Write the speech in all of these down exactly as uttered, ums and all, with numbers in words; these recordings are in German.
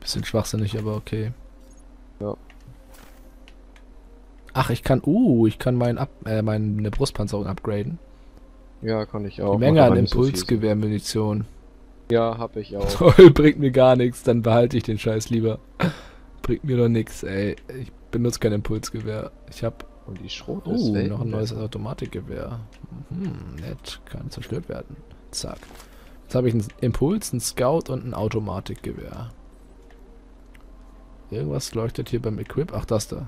Bisschen schwachsinnig, aber okay. Ja. Ach, ich kann, uh, ich kann mein Up, äh, meine Brustpanzerung upgraden. Ja, kann ich Die auch. Macht Menge an aber nicht so viel Sinn. Impulsgewehrmunition. Ja, hab ich auch. Toll, bringt mir gar nichts, dann behalte ich den Scheiß lieber. Bringt mir doch nichts, ey. Ich benutze kein Impulsgewehr. Ich hab, Und die Schrot ist oh, weg. noch ein neues Automatikgewehr. Hm, nett, kann zerstört werden. Zack. Jetzt habe ich einen Impuls, einen Scout und ein Automatikgewehr. Irgendwas leuchtet hier beim Equip. Ach, das da.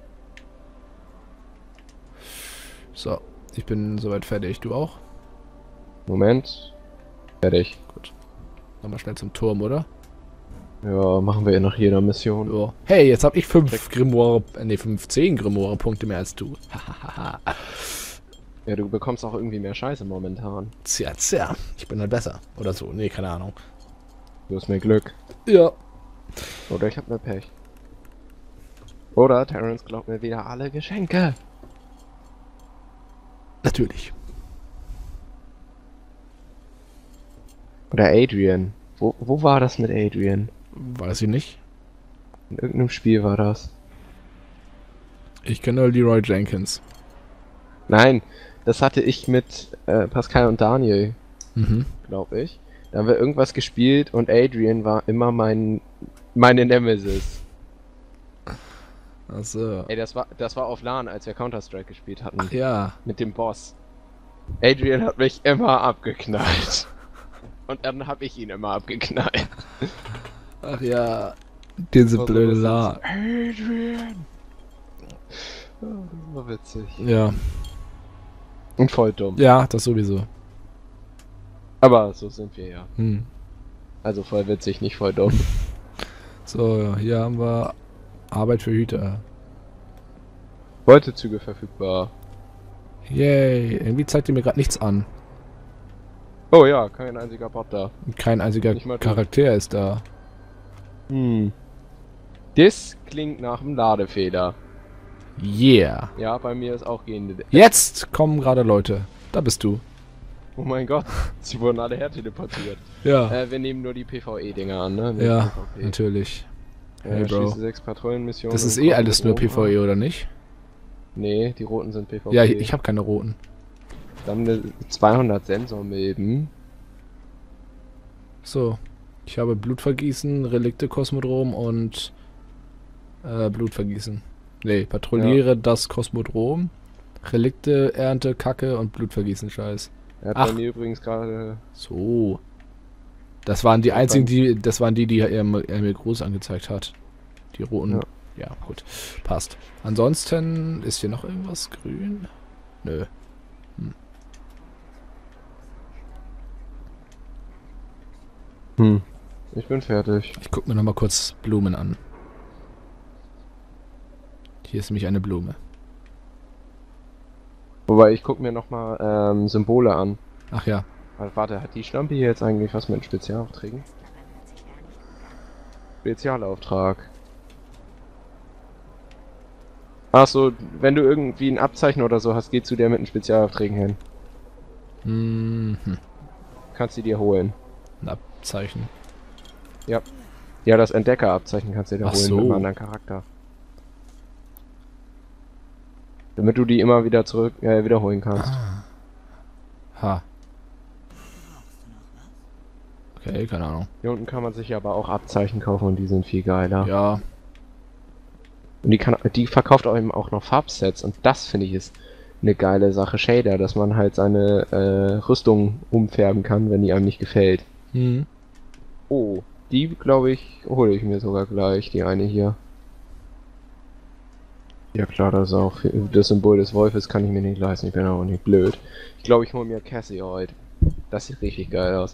So, ich bin soweit fertig. Du auch? Moment. Fertig. Gut. Nochmal schnell zum Turm, oder? Ja, machen wir ja nach jeder Mission. Ja. Hey, jetzt habe ich fünf Grimoire, äh, ne, fünf, zehn Grimoire-Punkte mehr als du. Hahaha. Ja, du bekommst auch irgendwie mehr Scheiße momentan. Tja, tja. Ich bin halt besser. Oder so. Nee, keine Ahnung. Du hast mehr Glück. Ja. Oder ich hab mehr Pech. Oder Terrence glaubt mir wieder alle Geschenke. Natürlich. Oder Adrian. Wo, wo war das mit Adrian? Weiß ich nicht. In irgendeinem Spiel war das. Ich kenne nur Leroy Jenkins. Nein, das hatte ich mit äh, Pascal und Daniel, Mhm. glaube ich. Da haben wir irgendwas gespielt und Adrian war immer mein meine Nemesis. Achso. Ey, das war das war auf LAN, als wir Counter-Strike gespielt hatten. Ach ja. Mit dem Boss. Adrian hat mich immer abgeknallt. Und dann hab ich ihn immer abgeknallt. Ach ja. Diese Das war so blöde lustig. La. Adrian! Oh, das war witzig. Ja. Und voll dumm. Ja, das sowieso. Aber so sind wir ja. Hm. Also voll witzig, nicht voll dumm. So, hier haben wir Arbeit für Hüter. Beutezüge verfügbar. Yay. Irgendwie zeigt ihr mir gerade nichts an. Oh ja, kein einziger Bot da. Kein einziger Nicht mal du. Charakter ist da. Hm. Das klingt nach einem Ladefehler. Yeah. Ja, bei mir ist auch gehende. Jetzt kommen gerade Leute. Da bist du. Oh mein Gott, sie wurden alle herteleportiert. Ja. Äh, wir nehmen nur die PvE-Dinger an, ne? Nicht Ja, PvP. natürlich. Äh, Hey, Bro. schließe sechs Patrouillenmissionen. Das ist und eh komm alles mit nur Rom ab. PvE, oder nicht? Nee, die roten sind PvP. Ja, ich, ich habe keine roten. Dann eine zweihundert Sensormilben. So. Ich habe Blutvergießen, Relikte, Kosmodrom und äh, Blutvergießen. Nee, patrouilliere das Kosmodrom, Relikte, Ernte, Kacke und Blutvergießen, Scheiß. Er hat Ach. bei mir übrigens gerade. So. Das waren die Und einzigen, dann- die, das waren die, die er, mir- er mir groß angezeigt hat. Die roten. Ja. Ja, gut. Passt. Ansonsten ist hier noch irgendwas grün? Nö. Hm. Ich bin fertig. Ich guck mir noch mal kurz Blumen an. Hier ist nämlich eine Blume. Wobei ich guck mir nochmal ähm, Symbole an. Ach ja. Also, warte, hat die Schlampe hier jetzt eigentlich was mit Spezialaufträgen? Spezialauftrag. Ach so, wenn du irgendwie ein Abzeichen oder so hast, geh zu der mit den Spezialaufträgen hin. Mhm. Kannst die dir holen. Ein Abzeichen. Ja, das Entdeckerabzeichen kannst du dir Ach holen so. mit einem anderen Charakter. Damit du die immer wieder zurück äh, wiederholen kannst. Ha. Okay, keine Ahnung. Hier unten kann man sich aber auch Abzeichen kaufen und die sind viel geiler. Ja. Und die kann die verkauft auch eben auch noch Farbsets und das finde ich ist eine geile Sache. Shader, dass man halt seine äh, Rüstung umfärben kann, wenn die einem nicht gefällt. Mhm. Oh, die glaube ich hole ich mir sogar gleich, die eine hier. Ja klar, das ist auch das Symbol des Wolfes kann ich mir nicht leisten, ich bin auch nicht blöd. Ich glaube, ich hole mir Cassie heute. Das sieht richtig geil aus.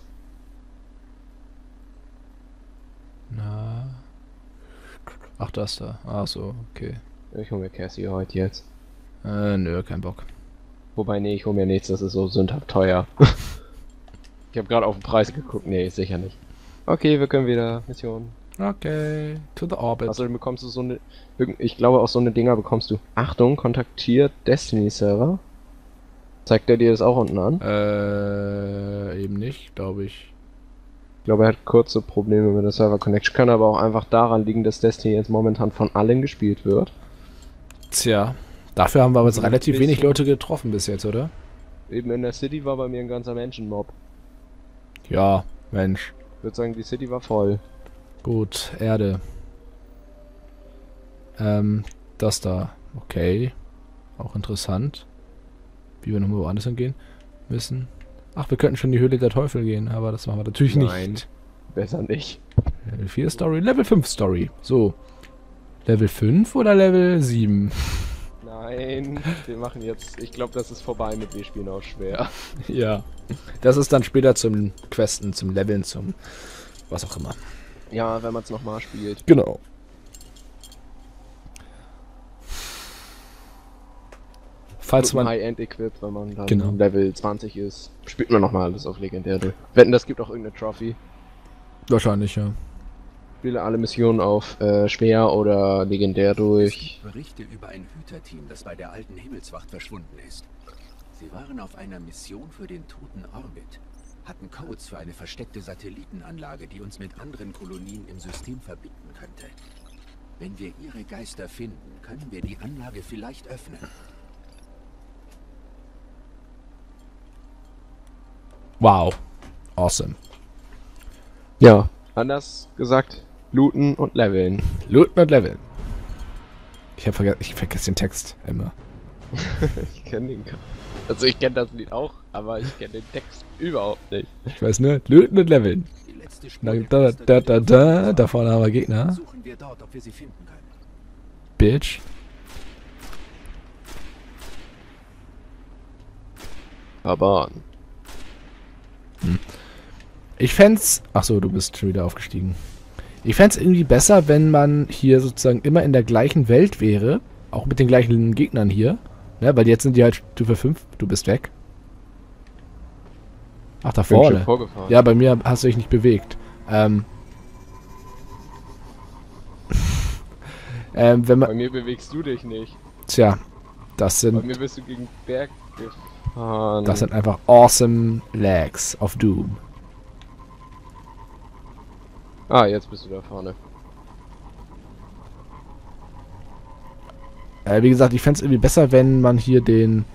Na. Ach, das da. Ach so, okay. Ich hole mir Cassie heute jetzt. Äh, nö, kein Bock. Wobei, nee, ich hole mir nichts, das ist so sündhaft teuer. Ich habe gerade auf den Preis geguckt, nee, sicher nicht. Okay, wir können wieder Mission. Okay, to the orbit. Außerdem bekommst du so eine, ich glaube auch so eine Dinger bekommst du. Achtung, kontaktiert Destiny Server. Zeigt er dir das auch unten an? Äh, eben nicht, glaube ich. Ich glaube, er hat kurze Probleme mit der Server-Connection. Kann aber auch einfach daran liegen, dass Destiny jetzt momentan von allen gespielt wird. Tja, dafür haben wir aber jetzt Ein relativ wenig bisschen. Leute getroffen bis jetzt, oder? Eben in der City war bei mir ein ganzer Menschenmob. Ja, Mensch. Ich würde sagen, die City war voll. Gut, Erde. Ähm, das da. Okay. Auch interessant. Wie wir nochmal woanders hingehen müssen. Ach, wir könnten schon in die Höhle der Teufel gehen, aber das machen wir natürlich Nein. nicht. Besser nicht. Level vier Story, Level fünf Story. So. Level fünf oder Level sieben? Nein, wir machen jetzt... Ich glaube, das ist vorbei mit wir spielen auch schwer. Ja. Das ist dann später zum Questen, zum Leveln, zum was auch immer. Ja, wenn man es nochmal spielt. Genau. Falls Mit man... High-End-Equip, wenn man dann Genau. Level zwanzig ist, spielt man nochmal alles auf Legendär. Wetten, das gibt auch irgendeine Trophy. Wahrscheinlich, ja. Spiele alle Missionen auf äh, schwer oder legendär Es durch. gibt Berichte über ein Hüterteam, das bei der alten Himmelswacht verschwunden ist. Sie waren auf einer Mission für den toten Orbit, hatten Codes für eine versteckte Satellitenanlage, die uns mit anderen Kolonien im System verbinden könnte. Wenn wir ihre Geister finden, können wir die Anlage vielleicht öffnen. Wow. Awesome. Ja, anders gesagt, looten und leveln. Looten und Leveln. Ich, hab verge ich vergesse den Text immer. Ich kenne den. Also ich kenne das Lied auch, aber ich kenne den Text überhaupt nicht. Ich weiß nur, Looten und Leveln. Die letzte Da, Spur der da, Geister, da, die da, wir da, gefunden da vorne haben wir Gegner. haben, suchen wir dort, ob wir sie finden können. Bitch. Aber Ich fänd's... Achso, du bist schon wieder aufgestiegen. Ich fänd's irgendwie besser, wenn man hier sozusagen immer in der gleichen Welt wäre. Auch mit den gleichen Gegnern hier. Ne, weil jetzt sind die halt Stufe fünf. Du bist weg. Ach, da ich bin schon vorne. vorgefahren. Ja, bei mir hast du dich nicht bewegt. Ähm... ähm, wenn Bei man... mir bewegst du dich nicht. Tja, das Bei sind... mir bist du gegen Berg gefahren. Das sind einfach awesome Lags of Doom. Ah, jetzt bist du da vorne. Äh, wie gesagt, ich fände es irgendwie besser, wenn man hier den...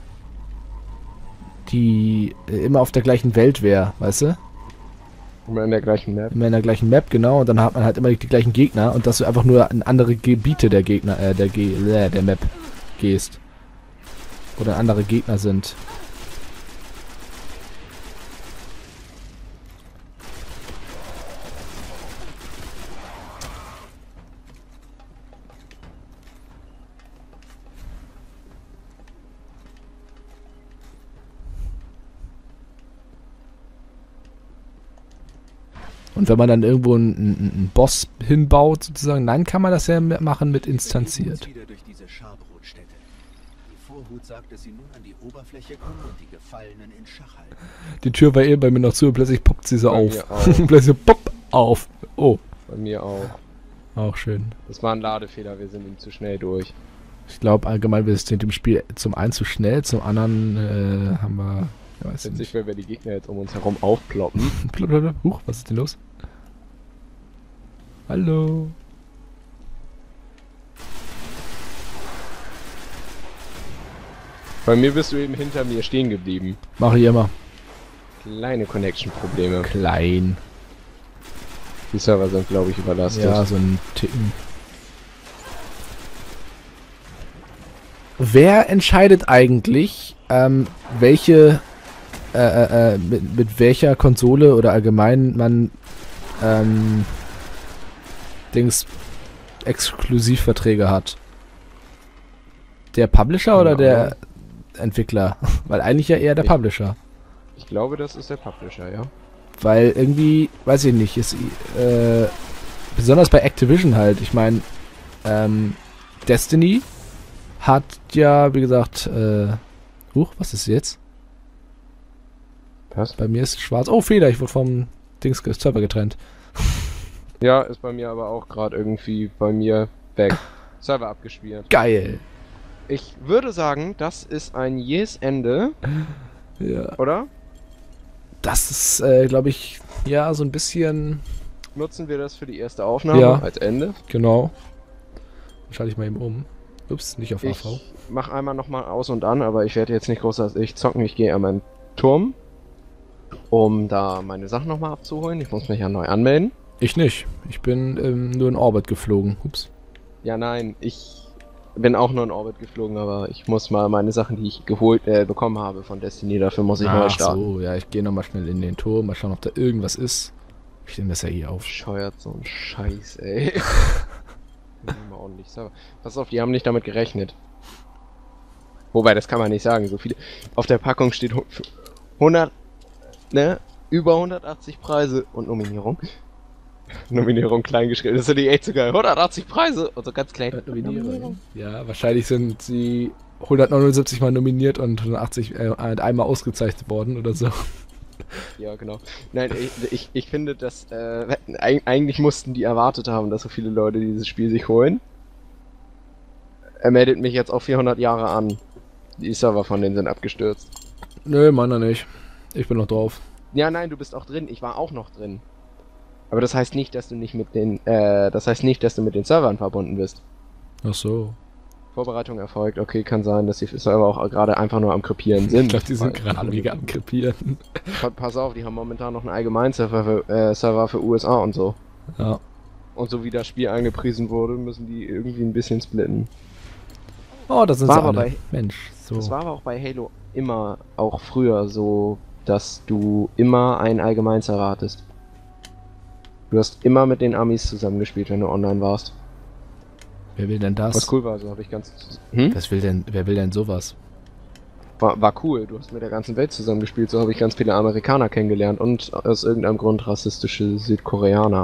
Die... Äh, immer auf der gleichen Welt wäre, weißt du? Immer in der gleichen Map. Immer in der gleichen Map, genau. Und dann hat man halt immer die, die gleichen Gegner. Und dass du einfach nur in andere Gebiete der Gegner... Äh, der, Ge äh, der Map gehst. Oder andere Gegner sind. Und wenn man dann irgendwo einen, einen einen Boss hinbaut, sozusagen, dann kann man das ja machen mit Wir begeben instanziert. uns wieder durch diese Scharbrotstätte. Die Vorhut sagt, dass sie nun an die Oberfläche kommen und die Gefallenen in Schach halten. Die Tür war eben bei mir noch zu und plötzlich poppt sie so Bei auf. mir auch. plötzlich so pop auf. Oh, Bei mir auch. auch schön. Das war ein Ladefehler, wir sind ihm zu schnell durch. Ich glaube allgemein, wir sind im Spiel zum einen zu schnell, zum anderen äh, haben wir... Ich weiß Witzig, nicht. wenn wir die Gegner jetzt um uns herum aufploppen. Blablabla. Huch, was ist denn los? Hallo. Bei mir bist du eben hinter mir stehen geblieben. Mache ich immer. Kleine Connection-Probleme. Klein. Die Server sind, glaube ich, überlastet. Ja, so ein Ticken. Wer entscheidet eigentlich, ähm, welche, äh, äh, äh, mit, mit welcher Konsole oder allgemein man, ähm, Dings, Exklusivverträge hat? Der Publisher oder Keine der Ahnung. Entwickler? Weil eigentlich ja eher der Ich- Publisher. Ich glaube, das ist der Publisher, ja. Weil irgendwie, weiß ich nicht, ist, äh, besonders bei Activision halt, ich meine, ähm, Destiny hat ja, wie gesagt, äh, huch, was ist jetzt? Passt. Bei mir ist es schwarz. Oh, Fehler, ich wurde vom Dings Server getrennt. Ja, ist bei mir aber auch gerade irgendwie bei mir weg. Server abgespielt. Geil. Ich würde sagen, das ist ein jähes Ende, Ja. oder? das ist, äh, glaube ich, ja, so ein bisschen, Nutzen wir das für die erste Aufnahme Ja. als Ende. genau. Schalte ich mal eben um. Ups, nicht auf A V. Ich mach einmal nochmal aus und an, aber ich werde jetzt nicht großartig zocken. Ich gehe an meinen Turm, um da meine Sachen nochmal abzuholen. Ich muss mich ja neu anmelden. Ich nicht. Ich bin ähm, nur in Orbit geflogen. Ups. Ja, nein, ich bin auch nur in Orbit geflogen, aber ich muss mal meine Sachen, die ich geholt, äh, bekommen habe von Destiny, dafür muss ich neu Ach starten. so, ja, ich gehe nochmal schnell in den Turm, mal schauen, ob da irgendwas ist. Ich nehme das ja hier auf. Scheuert so ein Scheiß, ey. Mal ordentlich Server. Pass auf, die haben nicht damit gerechnet. Wobei, das kann man nicht sagen. So viele. Auf der Packung steht hu- hundert, ne? Über hundertachtzig Preise und Nominierung. Nominierung klein geschrieben. Das ist die echt so geil. hundertachtzig Preise und so ganz klein. Nominierung. Ja, wahrscheinlich sind sie hundertneunundsiebzig Mal nominiert und hundertachtzig äh, einmal ausgezeichnet worden oder so. Ja, genau. Nein, ich, ich, ich finde, dass äh, eig- eigentlich mussten die erwartet haben, dass so viele Leute dieses Spiel sich holen. Er meldet mich jetzt auf vierhundert Jahre an. Die Server von denen sind abgestürzt. Nö, meiner nicht. Ich bin noch drauf. Ja, nein, du bist auch drin. Ich war auch noch drin. Aber das heißt nicht, dass du nicht mit den, äh, das heißt nicht, dass du mit den Servern verbunden bist. Ach so. Vorbereitung erfolgt. Okay, kann sein, dass die Server auch gerade einfach nur am Krepieren sind. Ich glaube, die sind Weil gerade alle- mega am Krepieren. Pa- Pass auf, die haben momentan noch einen Allgemeinserver für, äh, Server für U S A und so. Ja. Und so wie das Spiel angepriesen wurde, müssen die irgendwie ein bisschen splitten. Oh, da sind War sie aber alle. bei- Mensch, so. Das war aber auch bei Halo immer, auch früher so, dass du immer einen Allgemeinserver hattest. Du hast immer mit den Amis zusammengespielt, wenn du online warst. Wer will denn das? Was cool war, so habe ich ganz... Hm? Was will denn, wer will denn sowas? War, war cool, du hast mit der ganzen Welt zusammengespielt, so habe ich ganz viele Amerikaner kennengelernt und aus irgendeinem Grund rassistische Südkoreaner.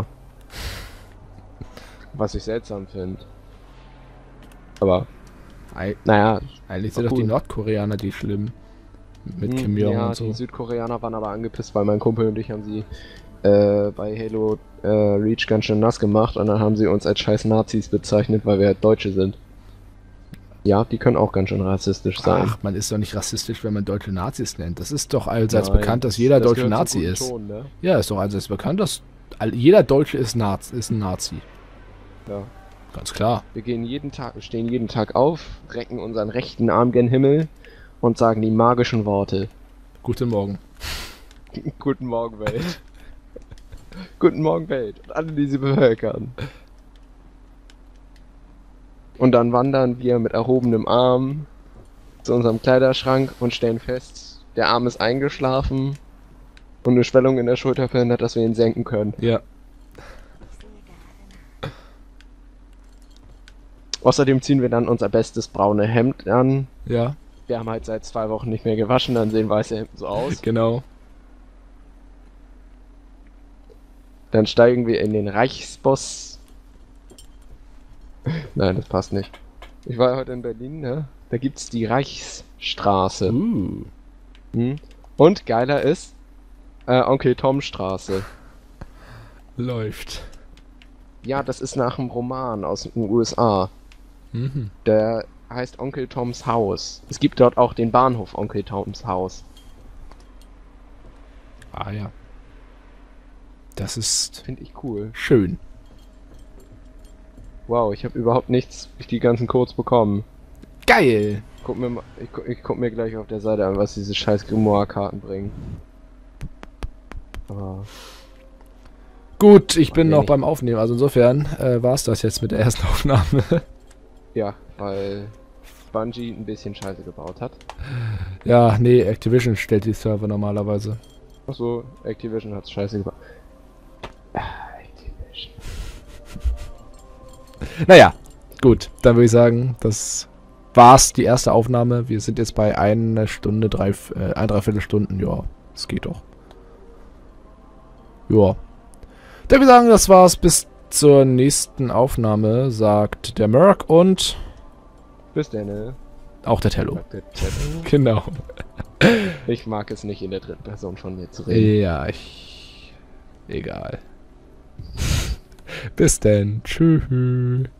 Was ich seltsam finde. Aber, Ei- naja, Eigentlich War sind doch die cool. Nordkoreaner die schlimm. Mit hm, Kim Jong ja, und so. die Südkoreaner waren aber angepisst, weil mein Kumpel und ich haben sie äh, bei Halo äh, Reach ganz schön nass gemacht und dann haben sie uns als scheiß Nazis bezeichnet, weil wir halt Deutsche sind. Ja, die können auch ganz schön rassistisch sein. Ach, man ist doch nicht rassistisch, wenn man Deutsche Nazis nennt. Das ist doch allseits Nein, bekannt, dass jeder das Deutsche gehört Nazi zum guten ist. Ton, ne? Ja, ist doch allseits bekannt, dass all, jeder Deutsche ist, Naz, ist ein Nazi. Ja. Ganz klar. Wir gehen jeden Tag, stehen jeden Tag auf, recken unseren rechten Arm gen Himmel und sagen die magischen Worte. Guten Morgen. Guten Morgen, Welt. Guten Morgen, Welt. Und alle, die sie bevölkern. Und dann wandern wir mit erhobenem Arm zu unserem Kleiderschrank und stellen fest, der Arm ist eingeschlafen und eine Schwellung in der Schulter verhindert, dass wir ihn senken können. Ja. Außerdem ziehen wir dann unser bestes braune Hemd an. Ja, Wir haben halt seit zwei Wochen nicht mehr gewaschen, dann sehen weiße Hemden so aus. genau. Dann steigen wir in den Reichsbus. Nein, das passt nicht. Ich war heute in Berlin, ne? Da gibt's die Reichsstraße. Uh. Hm? Und geiler ist, äh, Onkel Tom Straße. Läuft. Ja, das ist nach einem Roman aus den U S A. Mhm. Der heißt Onkel Toms Haus. Es gibt dort auch den Bahnhof Onkel Toms Haus. Ah ja. Das ist Finde ich cool. schön. Wow, ich habe überhaupt nichts durch die ganzen Codes bekommen. Geil! Guck mir mal, ich, gu- ich guck mir gleich auf der Seite an, was diese scheiß Grimoire-Karten bringen. Aber Gut, ich bin Nee, noch nicht. beim Aufnehmen, also insofern äh, war es das jetzt mit der ersten Aufnahme. ja, weil Bungie ein bisschen Scheiße gebaut hat. Ja, nee, Activision stellt die Server normalerweise. Achso, Activision hat's scheiße gebaut. Ah, Activision. Naja, gut, dann würde ich sagen, das war's, die erste Aufnahme. Wir sind jetzt bei einer Stunde, drei, äh, ein, dreiviertel Stunden, ja, es geht doch. Ja. Dann würde ich sagen, das war's bis zur nächsten Aufnahme, sagt der Merc und Bis denn, ne? auch der Tello. Sagt der Chat. Genau. Ich mag es nicht, in der dritten Person von mir zu reden. Ja, ich... Egal. Bis denn. Tschüss.